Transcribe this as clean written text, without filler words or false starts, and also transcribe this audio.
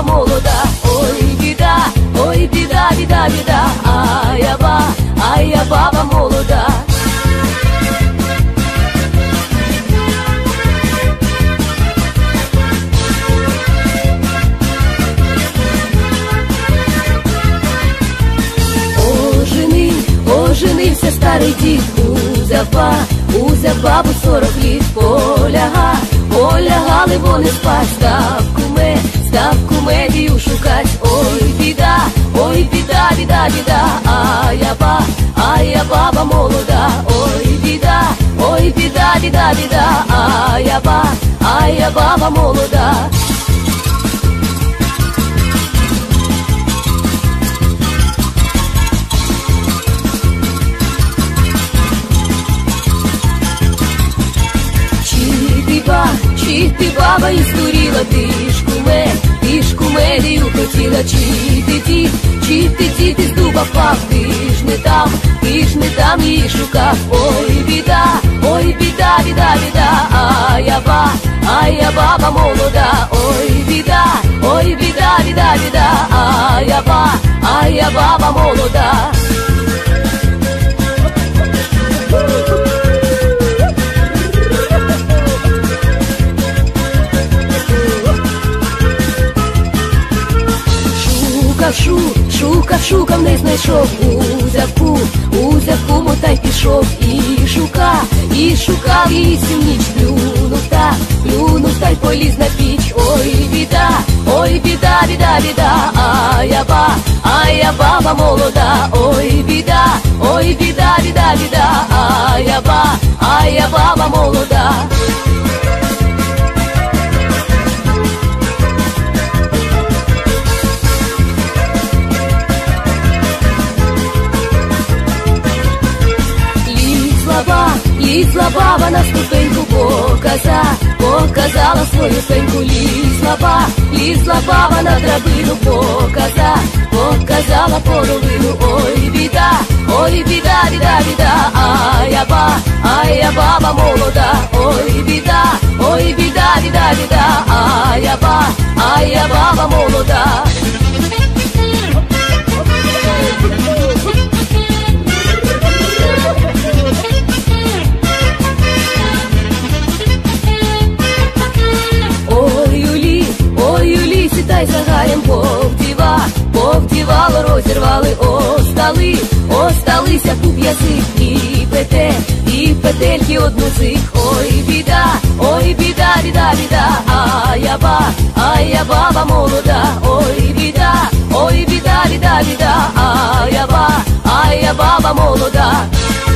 молода, ой біда, біда, біда, а я баба молода. Оженився старий дід, узяв бабу 40 літ, полягали вони спать, став кумедію шукать. Ой біда, біда, біда, а я баба молода, ой біда, біда, біда, а я баба молода. Чи ти баба і здуріла, ти ж кумедію хотіла, чи ти дід із дуба впав, ти ж не там її шукав. Ой біда, біда, біда, а я баба молода, ой біда, біда, біда, а я баба молода. Шукав, не знайшов, узяв куму та й пішов, і шукав її всю ніч, плюнув та й поліз на піч. Ой біда, біда, біда, а я баба молода, ой біда, біда, біда, а я баба молода. Лізла баба на ступеньку, показала свою пеньку. Лізла баба на драбину, показала половину. Ой біда, біда, біда, а я баба молода, ой біда, біда, біда, а я баба молода. Та й загарем повдівало, розірвали, осталися куп язик і петельки одну з них. Ой біда, біда, біда, а я баба молода, ой біда, біда, біда, а я баба молода.